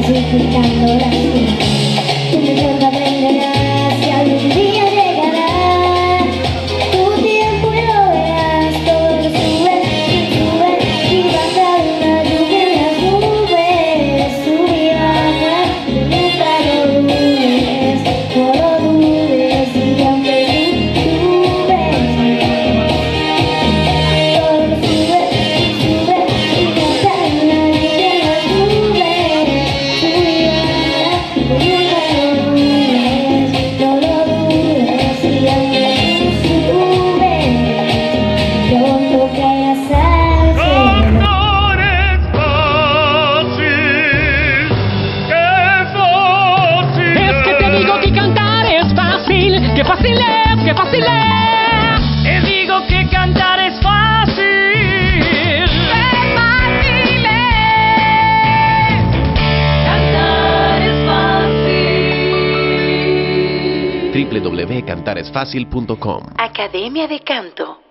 Multiplicando las cosas, tú mejor aprenderás y algún día llegará tu tiempo y lo verás. Todo sube y sube y baja una lluvia en las nubes. Sube y baja, nunca lo dudes, no lo dudes. Y aunque subes, todo sube y sube y baja una lluvia en las nubes. ¡Qué fácil es! ¡Qué fácil es! Te digo que cantar es fácil. ¡Qué fácil es! Cantar es fácil. www.cantaresfacil.com Academia de Canto.